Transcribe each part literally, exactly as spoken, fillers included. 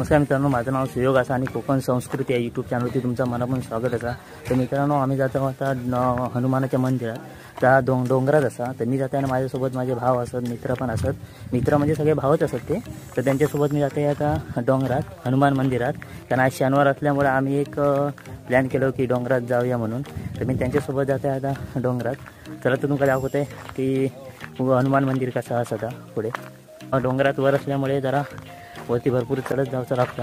नमस्कार मित्रांनो, माझं नाव सुयोग असा आणि कोकण संस्कृती या यूट्यूब चॅनलवरती तुमचं मनापासून स्वागत असा। तर मित्रांनो, आम्ही जातो आता हनुमानाच्या मंदिरात, त्या डोंग डोंगरात असा। तर मी जाताना माझ्यासोबत माझे भाव असत, मित्र पण असत। मित्र म्हणजे सगळे भावच असत ते। तर त्यांच्यासोबत मी जाते आता डोंगरात हनुमान मंदिरात, कारण आज शनिवार असल्यामुळे आम्ही एक प्लॅन केलं की डोंगरात जाऊया म्हणून। तर मी त्यांच्यासोबत जाते आता डोंगरात। चला तर तुम्हाला दाखवते की हनुमान मंदिर कसं असतं पुढे। डोंगरात वर असल्यामुळे जरा वरती भरपूर चढत जायचं लागतं।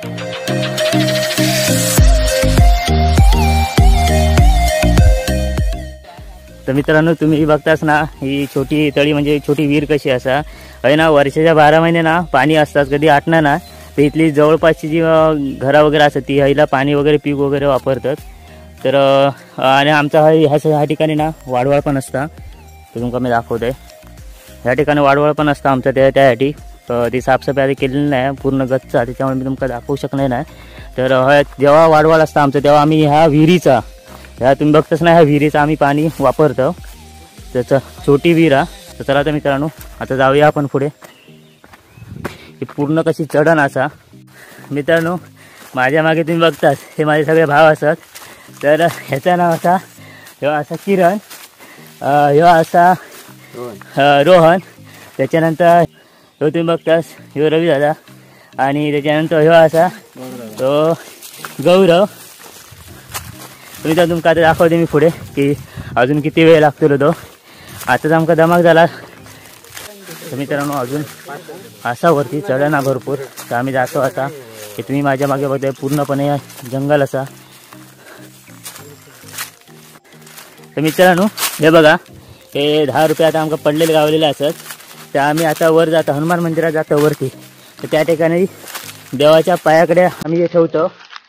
तर मित्रांनो, तुम्ही बघताच ना, ही छोटी तळी म्हणजे छोटी विहीर कशी असा आहे ना। वर्षाच्या बारा महिने ना पाणी असतात, कधी आटणार ना। तर इथली जवळपासची जी घरा वगैरे असतात ती ह्याला पाणी वगैरे पीक वगैरे वापरतात। तर आणि आमचा हा ह्या ठिकाणी ना वाडवळ पण असता। तर तुमका मी दाखवतोय, ह्या ठिकाणी वाडवळ पण असतं आमचं। त्या त्यासाठी ती साफसफाई आधी केलेली नाही, पूर्ण गच्च, त्याच्यामुळे मी तुमका दाखवू शकणार नाही। तर जेव्हा वाडवळ असतं आमचं तेव्हा आम्ही ह्या विहिरीचा, ह्या तुम्ही बघताच ना, ह्या विहिरीचा आम्ही पाणी वापरतो। त्याचं छोटी विहीर आहे। तर चला तर मित्रांनो, आता जाऊया आपण पुढे। ही पूर्ण कशी चढण असा मित्रांनो। माझ्या मागे तुम्ही बघताच हे माझे सगळे भाव असतात। तर ह्याचं नाव असा, ह्यो असा किरण, ह्यो असा रोहन, त्याच्यानंतर ह्यो तुम्ही बघतास ह्यो रवी दादा, आणि त्याच्यानंतर ह्यो असा तो गौरव। तुम्ही तर तुमका आता दाखवते मी पुढे की अजून किती वेळ लागतो तो। आताच आमका दमाक झाला। तर मित्रांनो, अजून असा वरती चढणा भरपूर। तर आम्ही जातो आता। हे तुम्ही माझ्या मागे बघताय पूर्णपणे जंगल असा। तर मित्रांनो, हे बघा, हे दहा रुपये आता आमका पडलेले गावलेले असत। तर आम्ही आता वर जातो, हनुमान मंदिरात जातो वरती। तर त्या ठिकाणी देवाच्या पायाकडे आम्ही हे ठेवतो।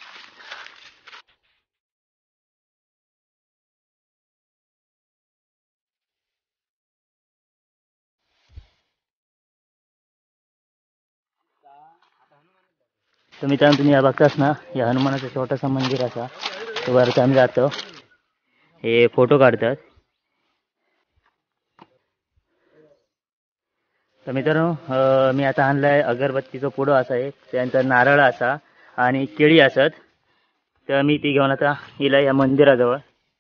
तर मित्रांनो, तुम्ही या बघताच ना, या हनुमानाचं छोटंसं मंदिर असा। तर वरती आम्ही जातो, हे फोटो काढतात। तर मित्रांनो, मी आता आणलाय अगरबत्तीचं पुडं असा एक, त्यानंतर नारळ असा आणि केळी असत। तर मी ती घेऊन आता हिला या मंदिराजवळ।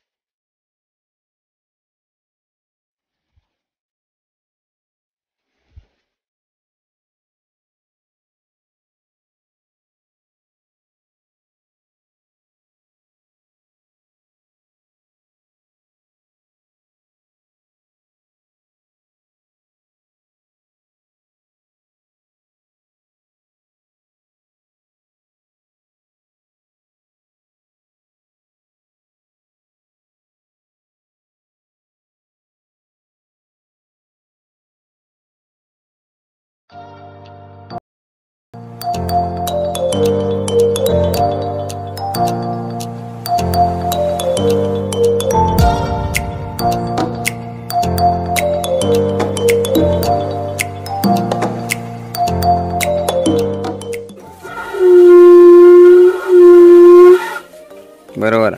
बरोबर।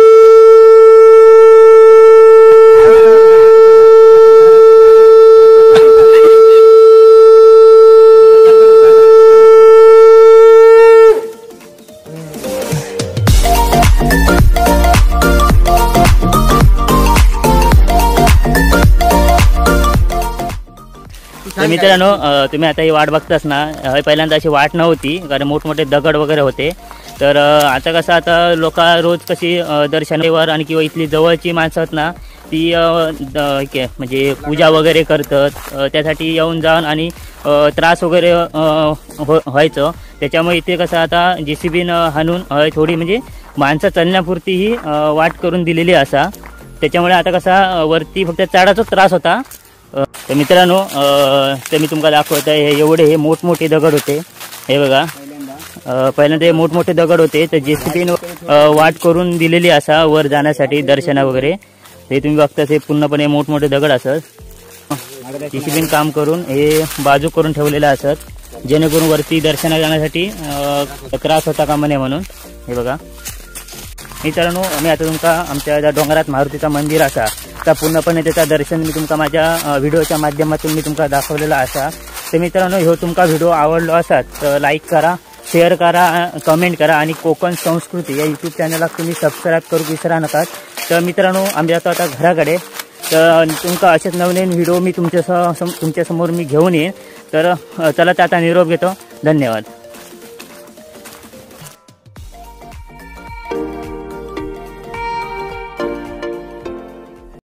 तर मित्रांनो, तुम्ही आता ही वाट बघताच ना, पहिल्यांदा अशी वाट नव्हती, कारण मोठमोठे दगड वगैरे होते। तर आता कसं, आता लोक रोज कशी दर शनिवार आणि किंवा इथली जवळची माणसं आहेत ना, ती म्हणजे पूजा वगैरे करतात। त्यासाठी येऊन जाऊन आणि त्रास वगैरे हो व्हायचं। त्याच्यामुळे इथे कसं आता जे सी बीनं हाणून थोडी म्हणजे माणसं चालण्यापुरती ही वाट करून दिलेली असा। त्याच्यामुळे आता कसा वरती फक्त चढाचाच त्रास होता। तर मित्रांनो, तर मी तुमका दाखवत आहे, हे एवढे हे मोठमोठे दगड होते। हे बघा, पहिल्यांदा हे मोठमोठे दगड होते। तर जे सी बीनं वाट करून दिलेली असा वर जाण्यासाठी दर्शना वगैरे। हे तुम्ही बघताच, हे पूर्णपणे मोठमोठे दगड असत। जे सी बीनं काम करून हे बाजू करून ठेवलेले असत, जेणेकरून वरती दर्शना जाण्यासाठी त्रास होता कामा नये म्हणून। हे बघा मित्रांनो, मी आता तुमका आमच्या ज्या डोंगरात मारुतीचा मंदिर असा, त्या पूर्णपणे त्याचा दर्शन मी तुमका माझ्या व्हिडिओच्या माध्यमातून मी तुमका दाखवलेला असा। तर मित्रांनो, ह्यो तुमका व्हिडिओ आवडलो असात तर लाईक करा, शेअर करा, कमेंट करा आणि कोकण संस्कृती या यूट्यूब चॅनलला तुम्ही सबस्क्राईब करू विसरा नका. तर मित्रांनो आम्ही जातो आता घराकडे. तर तुमका असेच नवीन व्हिडिओ मी तुमच्या तुमच्यासमोर मी घेऊन येईन. तर चला आता निरोप घेतो. धन्यवाद.